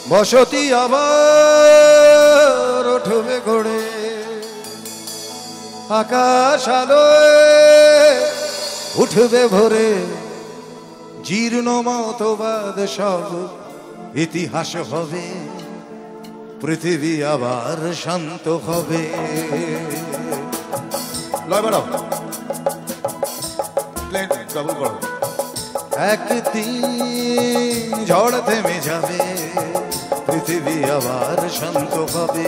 বসতি আবার উঠবে গড়ে, আকাশ আলোয় উঠবে ভরে, জীর্ণ মতবাদ সব ইতিহাস হবে, পৃথিবী আবার শান্ত হবে। লয় বাড়াও, ডবল করো। একদিন ঝড় থেমে যাবে, পৃথিবী আবার শান্ত হবে,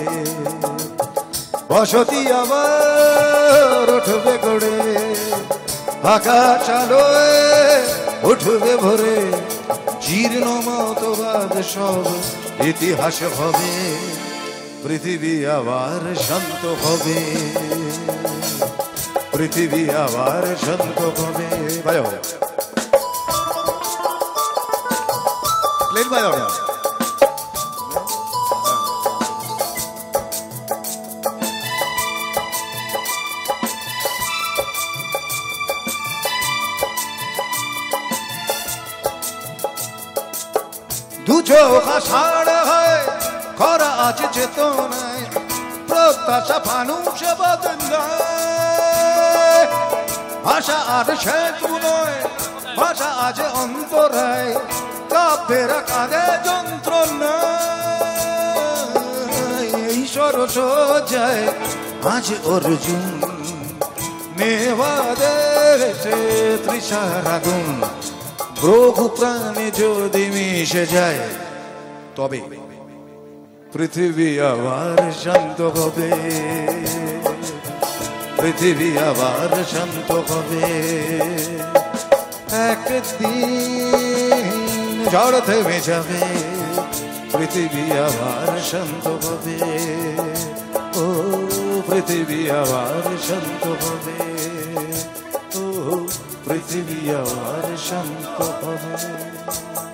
বসতি আবার উঠবে গড়ে, আকাশ আলোয় উঠবে ভরে, জীর্ণ মতবাদ সব ইতিহাস হবে, পৃথিবী আবার শান্ত হবে, পৃথিবী আবার শান্ত হবে। বাজাও প্লেন, বাজাও না। দু চোখ আষাঢ় হয়, খরা আছে চেতনায়, প্রত্যাশা ফানুষ বদলায়, ভাষা আর সেতু নয়, ভাষা আছে অন্তরায়, কাব্যের কাঁধে যন্ত্রণা, এই সরস যায় আজ অর্জুন, নেওয়া দেখেছে তৃষার আগুন, প্রভু প্রাণে যদি মিশে যায়, তবে পৃথিবী আবার শান্ত হবে, পৃথিবী আবার শান্ত হবে। একদিন ঝড় থেমে যাবে, পৃথিবী আবার শান্ত হবে, ও পৃথিবী আবার শান্ত হবে, ও পৃথিবী আবার শান্ত হবে।